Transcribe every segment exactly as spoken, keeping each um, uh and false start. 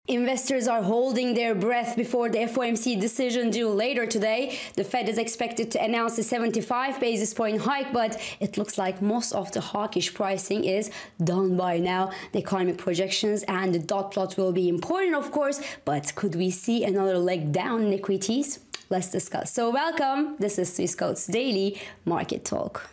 Investors are holding their breath before the F O M C decision due later today. The Fed is expected to announce a seventy-five basis point hike, but it looks like most of the hawkish pricing is done by now. The economic projections and the dot plot will be important, of course, but could we see another leg down in equities? Let's discuss. So welcome. This is Swissquote's daily market talk.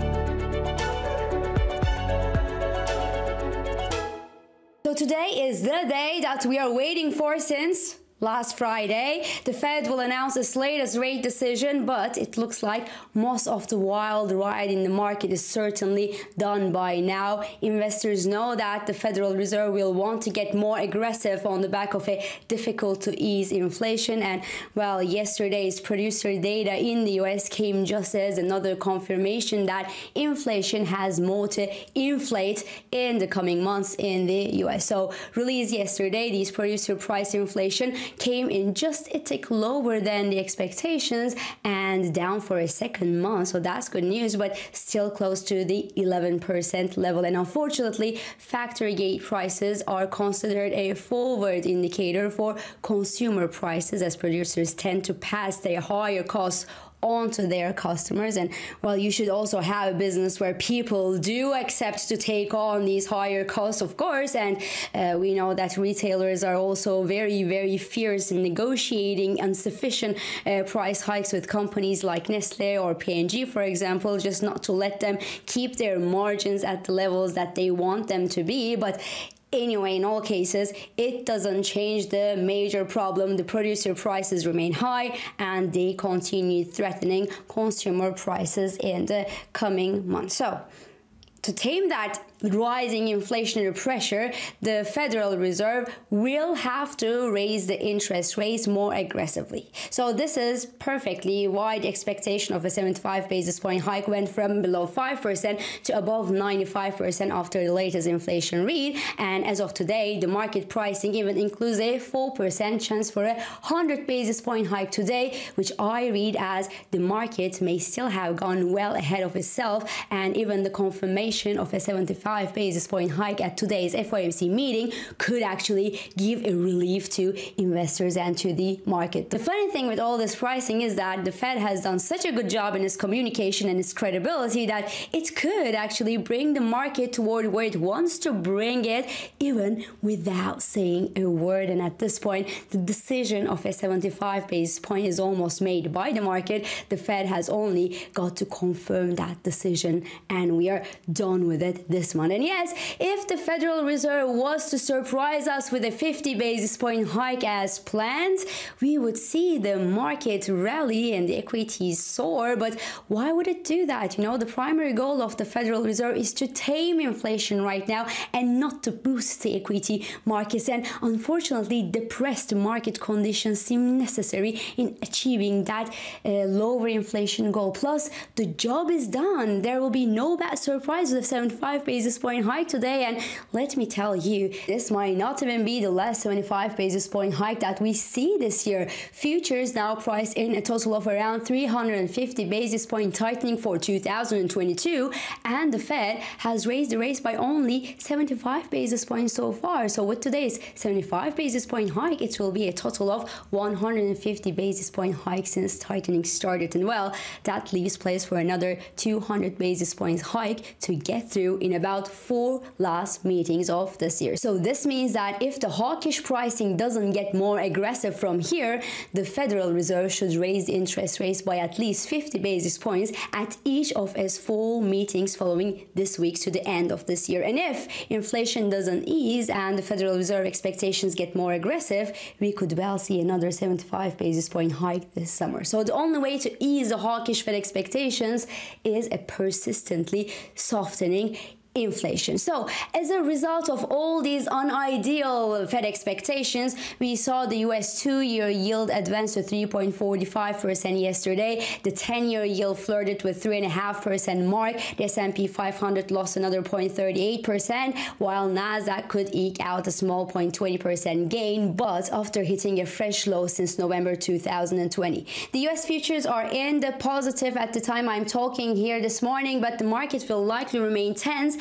So today is the day that we are waiting for since last Friday. The Fed will announce its latest rate decision, but it looks like most of the wild ride in the market is certainly done by now. Investors know that the Federal Reserve will want to get more aggressive on the back of a difficult to ease inflation. And well, yesterday's producer data in the U S came just as another confirmation that inflation has more to inflate in the coming months in the U S. So released yesterday, these producer price inflation came in just a tick lower than the expectations and down for a second month, so that's good news, but still close to the eleven percent level. And unfortunately, factory gate prices are considered a forward indicator for consumer prices, as producers tend to pass their higher costs onto their customers. And well, you should also have a business where people do accept to take on these higher costs, of course. And uh, we know that retailers are also very, very fierce in negotiating insufficient uh, price hikes with companies like Nestle or P and G, for example, just not to let them keep their margins at the levels that they want them to be. But anyway, in all cases, it doesn't change the major problem. The producer prices remain high and they continue threatening consumer prices in the coming months. So, to tame that rising inflationary pressure, the Federal Reserve will have to raise the interest rates more aggressively. So this is perfectly why the expectation of a seventy-five basis point hike went from below five percent to above ninety-five percent after the latest inflation read. And as of today, the market pricing even includes a four percent chance for a one hundred basis point hike today, which I read as the market may still have gone well ahead of itself, and even the confirmation of a seventy-five basis point hike at today's F O M C meeting could actually give a relief to investors and to the market. The funny thing with all this pricing is that the Fed has done such a good job in its communication and its credibility that it could actually bring the market toward where it wants to bring it, even without saying a word. And at this point, the decision of a seventy-five basis point is almost made by the market. The Fed has only got to confirm that decision, and we are done with it this month. And yes, if the Federal Reserve was to surprise us with a fifty basis point hike as planned, we would see the market rally and the equities soar. But why would it do that? You know, the primary goal of the Federal Reserve is to tame inflation right now and not to boost the equity markets. And unfortunately, depressed market conditions seem necessary in achieving that uh, lower inflation goal. Plus, the job is done. There will be no bad surprise with a seventy-five basis point hike today. And let me tell you, this might not even be the last seventy-five basis point hike that we see this year. Futures now price in a total of around three hundred fifty basis point tightening for two thousand twenty-two, and the Fed has raised the rates by only seventy-five basis points so far. So with today's seventy-five basis point hike, it will be a total of one hundred fifty basis point hike since tightening started. And well, that leaves place for another two hundred basis points hike to get through in about four last meetings of this year. So this means that if the hawkish pricing doesn't get more aggressive from here, the Federal Reserve should raise the interest rates by at least fifty basis points at each of its four meetings following this week to the end of this year. And if inflation doesn't ease and the Federal Reserve expectations get more aggressive, we could well see another seventy-five basis point hike this summer. So the only way to ease the hawkish Fed expectations is a persistently softening inflation. So as a result of all these unideal Fed expectations, we saw the U S two-year yield advance to three point four five percent yesterday. The ten-year yield flirted with three point five percent mark. The S and P five hundred lost another zero point three eight percent, while Nasdaq could eke out a small zero point two zero percent gain, but after hitting a fresh low since November two thousand twenty. The U S futures are in the positive at the time I'm talking here this morning, but the market will likely remain tense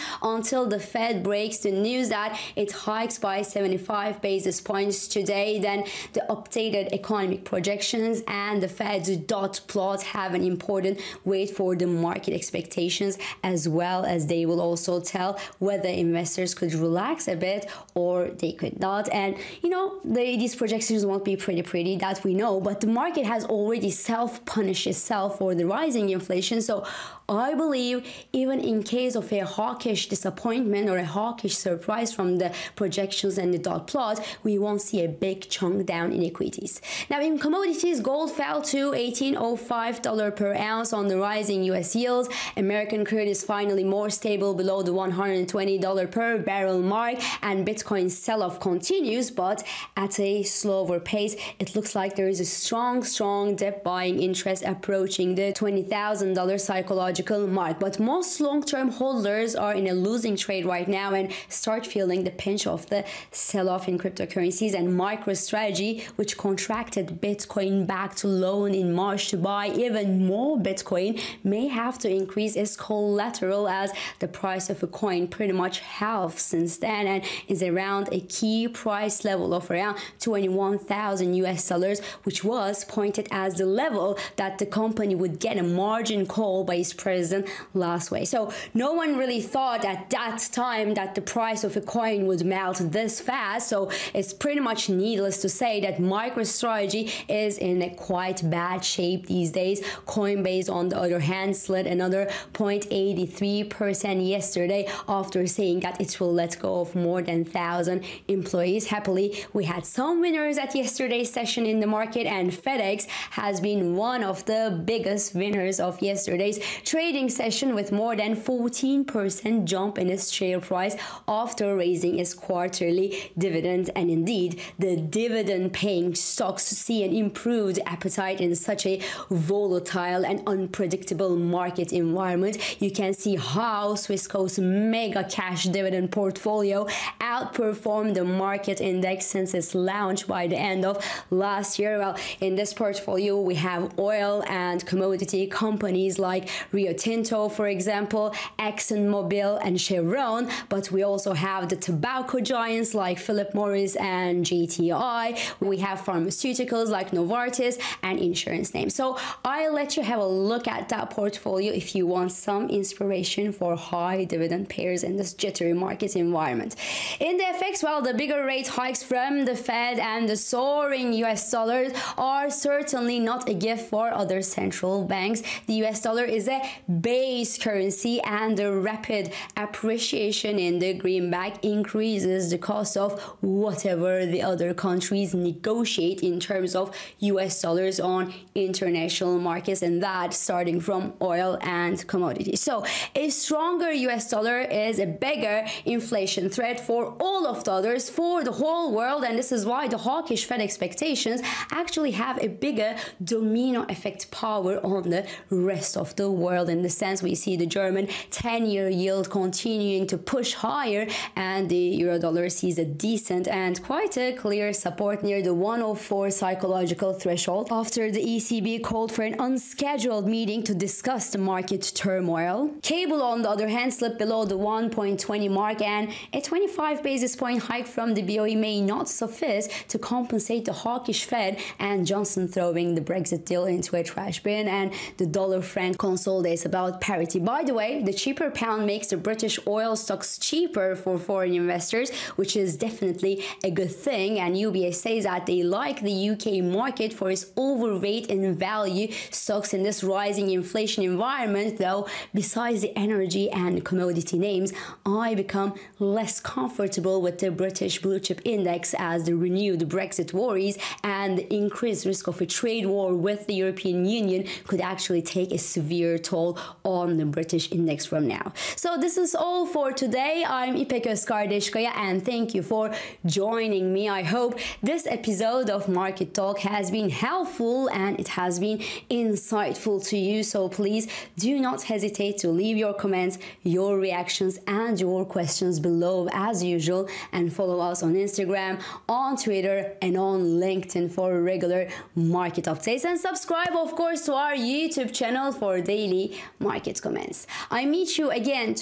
until the Fed breaks the news that it hikes by seventy-five basis points today. Then the updated economic projections and the Fed's dot plot have an important weight for the market expectations, as well as they will also tell whether investors could relax a bit or they could not. And you know, they, these projections won't be pretty pretty, that we know, but the market has already self-punished itself for the rising inflation. So I believe even in case of a hawkish disappointment or a hawkish surprise from the projections and the dot plot, we won't see a big chunk down in equities. Now in commodities, gold fell to eighteen oh five dollars per ounce on the rising U S yields. American crude is finally more stable below the one hundred twenty dollars per barrel mark, and Bitcoin sell-off continues, but at a slower pace. It looks like there is a strong, strong dip buying interest approaching the twenty thousand dollars psychological mark. But most long-term holders are in a losing trade right now and start feeling the pinch of the sell-off in cryptocurrencies. And MicroStrategy, which contracted Bitcoin back to loan in March to buy even more Bitcoin, may have to increase its collateral as the price of a coin pretty much halved since then and is around a key price level of around twenty-one thousand U S dollars, which was pointed as the level that the company would get a margin call by its president last week. So no one really thought at that time that the price of a coin would melt this fast. So it's pretty much needless to say that MicroStrategy is in a quite bad shape these days. Coinbase, on the other hand, slid another zero point eight three percent yesterday after saying that it will let go of more than one thousand employees. Happily, we had some winners at yesterday's session in the market, and FedEx has been one of the biggest winners of yesterday's trading session with more than fourteen percent jump in its share price after raising its quarterly dividend. And indeed, the dividend paying stocks see an improved appetite in such a volatile and unpredictable market environment. You can see how Swissquote's mega cash dividend portfolio outperformed the market index since its launch by the end of last year. Well, in this portfolio, we have oil and commodity companies like Rio Tinto, for example, ExxonMobil and Chevron, but we also have the tobacco giants like Philip Morris and J T I. We have pharmaceuticals like Novartis and insurance names. So I'll let you have a look at that portfolio if you want some inspiration for high dividend pairs in this jittery market environment. In the F X, well, the bigger rate hikes from the Fed and the soaring U S dollars are certainly not a gift for other central banks. The U S dollar is a base currency, and the rapid appreciation in the greenback increases the cost of whatever the other countries negotiate in terms of U S dollars on international markets, and that starting from oil and commodities. So a stronger U S dollar is a bigger inflation threat for all of the others, for the whole world, and this is why the hawkish Fed expectations actually have a bigger domino effect power on the rest of the world. In the sense, we see the German ten-year yield continuing to push higher, and the euro dollar sees a decent and quite a clear support near the one oh four psychological threshold after the E C B called for an unscheduled meeting to discuss the market turmoil. Cable, on the other hand, slipped below the one point two zero mark, and a twenty-five basis point hike from the B O E may not suffice to compensate the hawkish Fed and Johnson throwing the Brexit deal into a trash bin, and the dollar franc consolidates about parity. By the way, the cheaper pound makes the British oil stocks cheaper for foreign investors, which is definitely a good thing, and U B S says that they like the U K market for its overweight in value stocks in this rising inflation environment. Though besides the energy and commodity names, I become less comfortable with the British blue chip index as the renewed Brexit worries and the increased risk of a trade war with the European Union could actually take a severe toll on the British index from now. So this is all for today. I'm İpek Özkardeşkaya, and thank you for joining me. I hope this episode of Market Talk has been helpful and it has been insightful to you. So please do not hesitate to leave your comments, your reactions, and your questions below as usual, and follow us on Instagram, on Twitter, and on LinkedIn for regular market updates, and subscribe of course to our YouTube channel for daily market comments. I meet you again tomorrow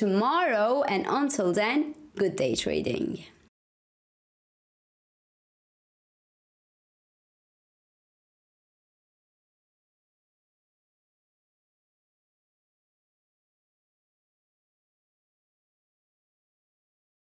tomorrow, and until then, good day trading.